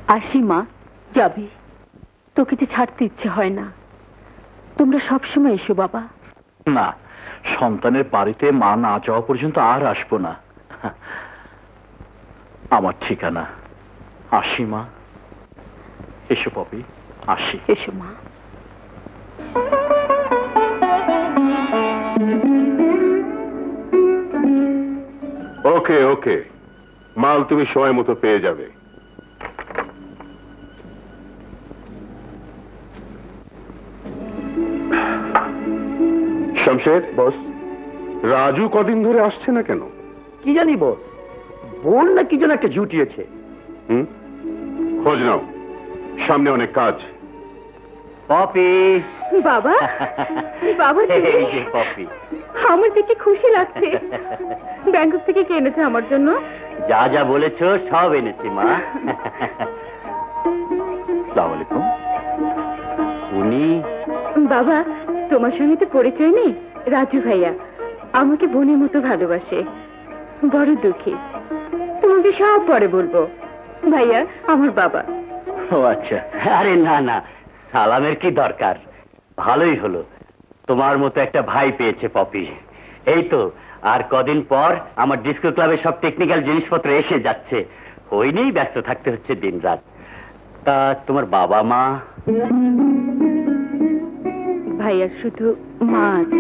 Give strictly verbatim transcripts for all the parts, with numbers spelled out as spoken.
আসি মা, যাবি? তোকে যে ছাড়তে ইচ্ছে হয় না। তোমরা সবসময় এসো বাবা। না, সন্তানের বাড়িতে মা না যাওয়া পর্যন্ত আর আসবো না। আমার ঠিকানা। আসি মা। এসো পপি, আসি। এসো মা। ওকে ওকে, মাল তুমি সময় মতো পেয়ে যাবে। শমশের বস, রাজু কদিন ধরে আসছে না কেন? কি জানি বস, বোন না কি যেন একটা জুটিয়েছে। হুম, খোঁজ নাও, সামনে অনেক কাজ। পপি বাবা, বাবা এই যে পপি, আমার দেখে খুশি লাগছে। ব্যাংকক থেকে কে এনেছো আমার জন্য? যা যা বলেছো সব এনেছি মা। আসসালামু আলাইকুম। উনি বাবা, তোমার সঙ্গে তো পরিচয় নেই। রাজু ভাইয়া আমাকে বোনের মতো ভালোবাসে। বড় দুঃখী, তোমাকে সব পরে বলবো। ভাইয়া আমার বাবা। ও আচ্ছা, আরে না না, সালামের কি দরকার। ভালোই হলো, তোমার মতো একটা ভাই পেয়েছে পপি। এই তো আর কদিন পর আমার ডিস্কো ক্লাবের সব টেকনিক্যাল জিনিসপত্র এসে যাচ্ছে, ওই নিয়েই ব্যস্ত থাকতে হচ্ছে দিন রাত। তা তোমার বাবা মা? ভাইয়ার শুধু মা আছে।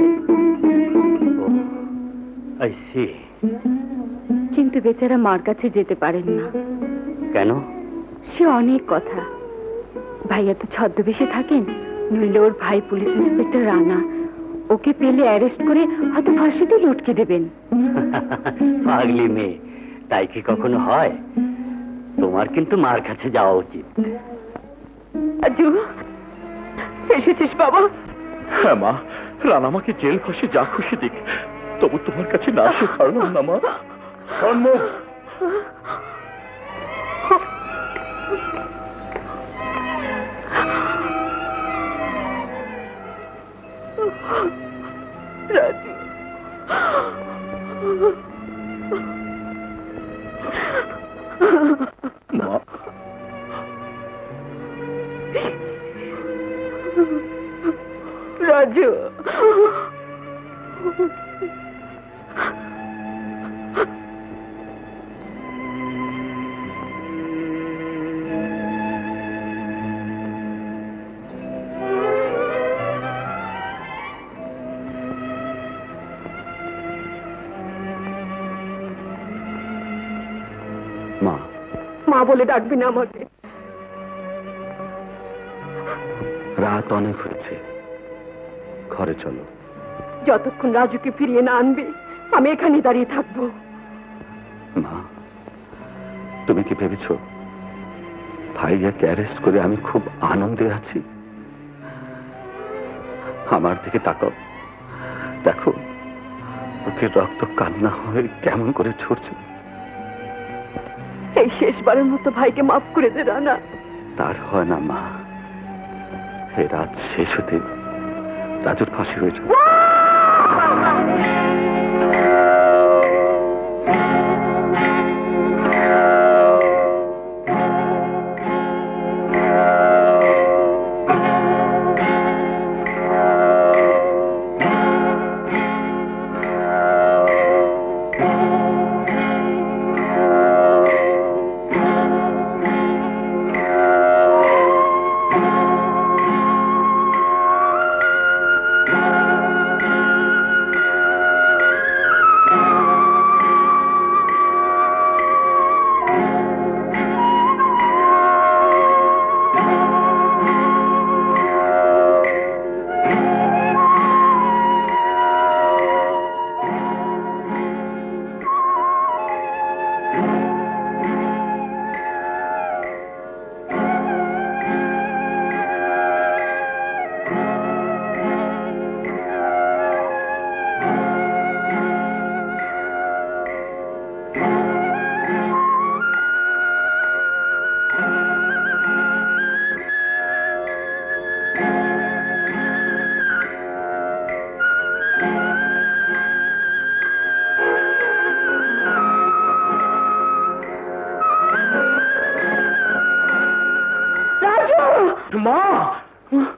I see. কিন্তু বেচারা মার কাছে যেতে পারেন না। কেন? সে অনেক কথা। ভাইয়া তো ছদ্মবেশে থাকেন, নইলে ওর ভাই পুলিশ ইন্সপেক্টর রানা ওকে পেলে অ্যারেস্ট করে হয়তো ফাঁসিতে লটকে দেবেন। পাগলি মেয়ে, তাই কি কখনো হয়? তোমার কিন্তু মার কাছে যাওয়া উচিত। রাজু, এসেছিস বাবা? হ্যাঁ মা, রানা আমাকে জেল ফাঁসি যা খুশি দিক, তবু তোমার কাছে না আসে পারলাম না মা। সম্মুখ রাজু, মা। রাজু, মা, মা বলে ডাকবি না আমাকে। রাত অনেক হয়েছে, ঘরে চলো। যতক্ষণ রাজুকে ফিরিয়ে না আনবি আমি এখানে দাঁড়িয়ে থাকবো। মা, তুমি কি ভেবেছো ভাইয়াকে অ্যারেস্ট করে আমি খুব আনন্দে আছি? আমার দিকে তাকাও, দেখো ওকে রক্ত কান্না হয়ে কেমন করে ছড়ছে। এই শেষবারের মতো ভাইকে মাফ করে দে রানা। তার হয় না মা, এই রাত শেষ হতে রাজুর ফাঁসি হয়েছে। মা